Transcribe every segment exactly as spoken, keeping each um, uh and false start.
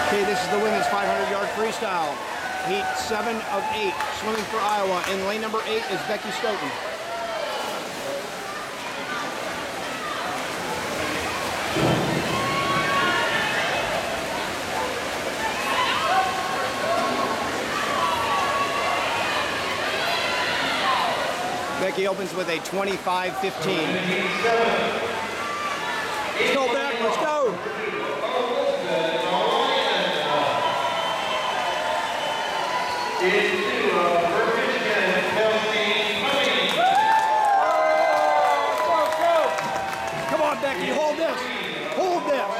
Okay, this is the women's five hundred yard freestyle. Heat seven of eight, swimming for Iowa. In lane number eight is Becky Stoughton. Becky opens with a twenty-five fifteen. Let's go, Beck, let's go. Come on, Becky, hold this. Hold this.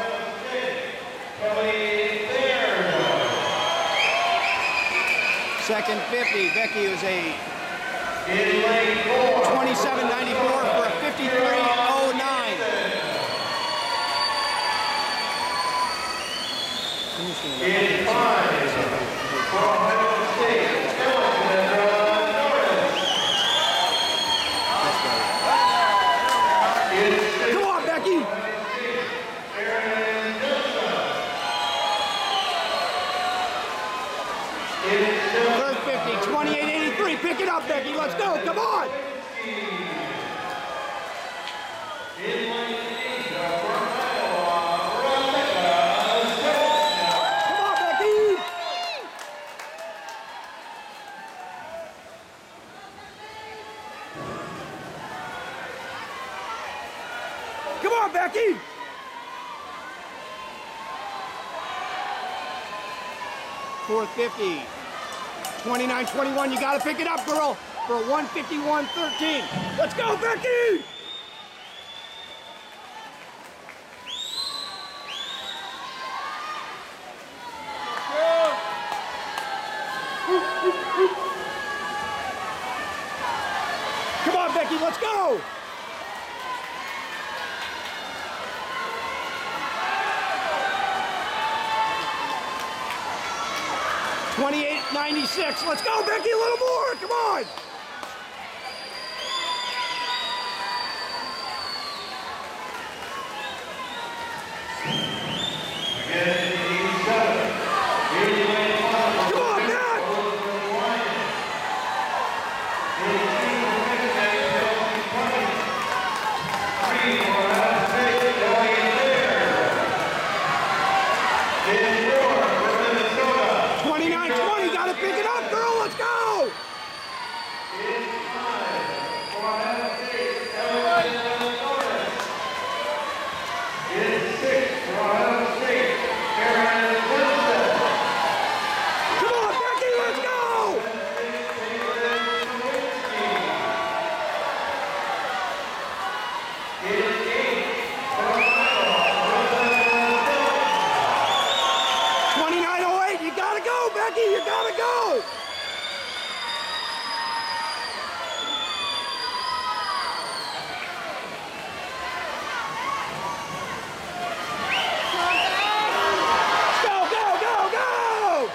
Second fifty, Becky is a twenty-seven ninety-four for a fifty-three oh nine. In five, for Ohio State, come on, Becky! Third fifty, twenty-eight eighty-three. Pick it up, Becky. Let's go. Come on. Come on, Becky! fourth fifty, twenty-nine twenty-one. You gotta pick it up, girl, for a one fifty-one thirteen. Let's go, Becky! Come on, Becky, let's go! twenty-eight ninety-six. Let's go, Becky, a little more. Come on. Come on, Beck. twenty-nine twenty, gotta pick it up, girl, let's go! Come on, Becky, let's go! twenty-nine oh eight, you gotta go, Becky, you gotta go! Go, go, go, go!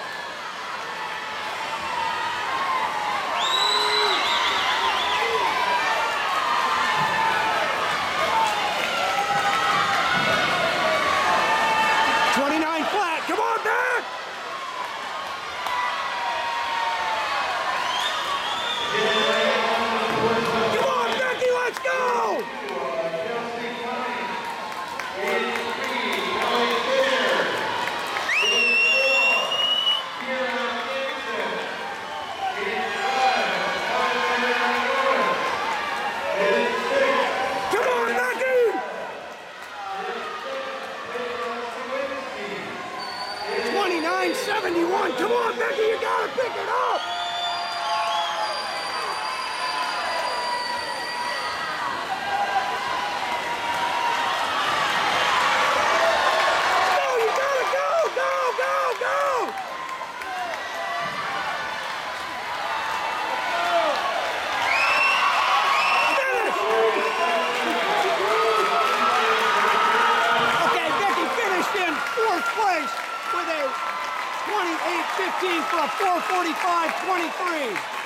twenty-nine flat, come on, Beck! Come on, Becky, let's go! Come on, Becky! twenty-nine seventy-one, come on, Becky, you gotta pick it up! Go, you gotta go, go, go, go! Finish! Okay, Becky finished in fourth place with a twenty-eight fifteen for a four forty-five twenty-three.